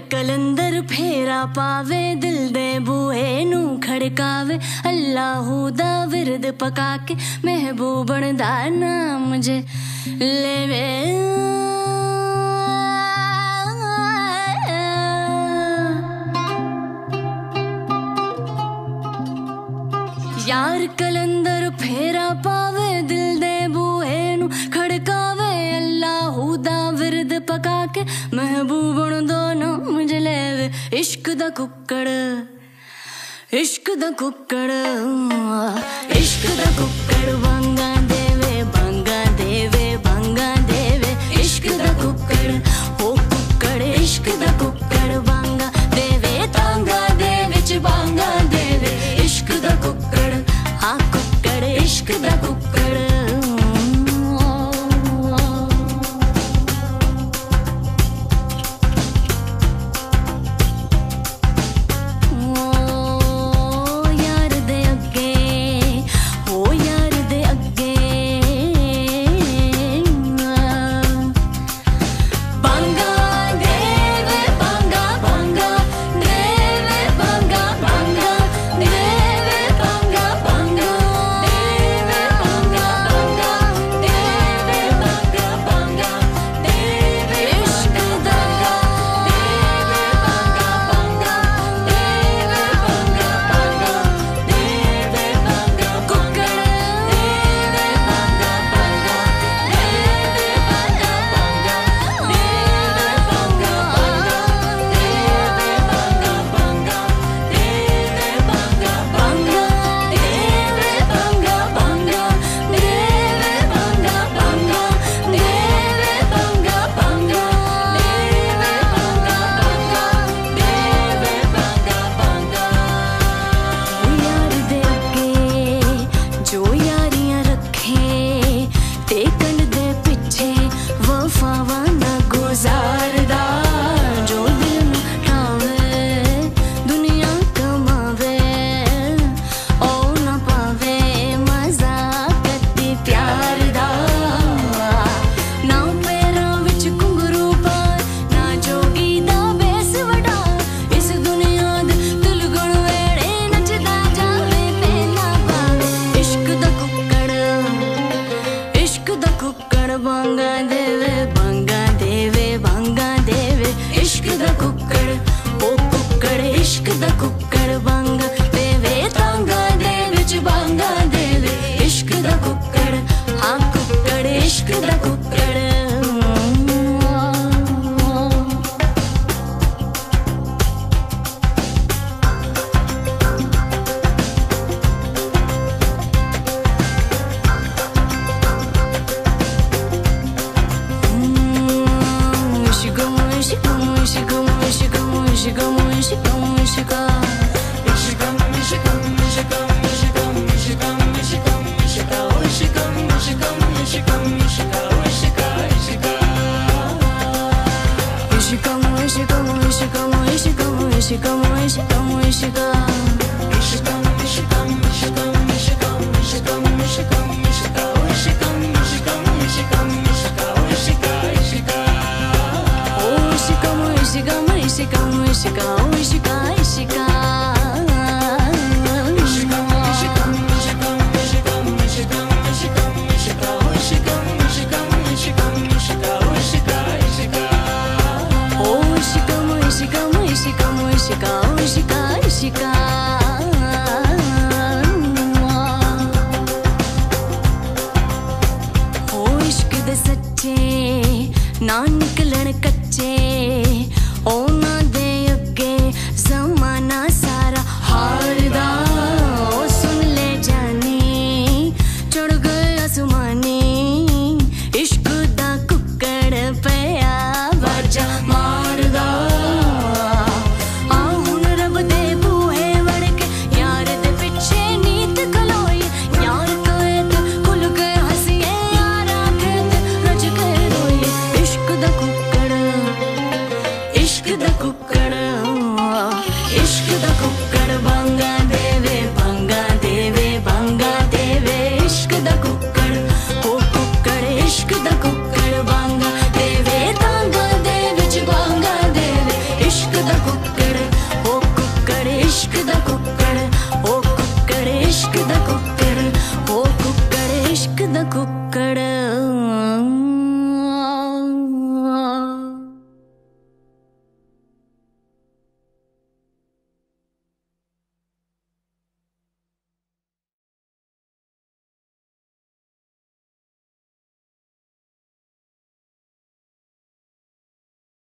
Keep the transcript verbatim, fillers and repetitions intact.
कलंदर फेरा पावे, दिल दे बूहे नू खड़कावे, अल्लाहू दा विरद पका के महबूबन दा नाम जे लेवे। यार कलंदर फेरा पावे, दिल दे बूहे नू खड़कावे, अल्लाहू दा विरद पका के महबूबन दा नाम जे लेवे। इश्क दा कुक्कड़, इश्क दा कुक्कड़, इश्क दा कुक्कड़ बांगा देवे, बांगा देवे, बांगा देवे। इश्क दा कुक्कड़, ओ कुक्कड़, इश्क दा कुक्कड़ बांगा देवे, तांगा दे विच बांगा देवे। इश्क दा कुक्कड़, आ कुक्कड़, इश्क दा कुक्कड़। बांगा देवे, बांगा देवे, बांगा देवे। इश्क दा कुक्कड़, ओ कुक्कड़, इश्क दा कुक्कड़ बांगा देवे, तांगा दे विच बांगा देवे। इश्क दा कुक्कड़, हाँ कुक्कड़, इश्क दा कुक्कड़। ना निकलन कच्चे, ओ ना दे अगे जमाना सारा हारदा। ओ सुन ले जानी, चढ़ गए आसमानी, इश्क दा कुक्कड़ पया बाजा मारदा। आ हुन रब दे बूहे वड़ के यार दे पिछे नीत खलोई, यार कहे ते खुल गए हंसिए, यार आखे ते रज गए रोई। इश्क दा कुक्कड़, इश्क दा कुक्कड़, इश्क दा कुक्कड़ बांगा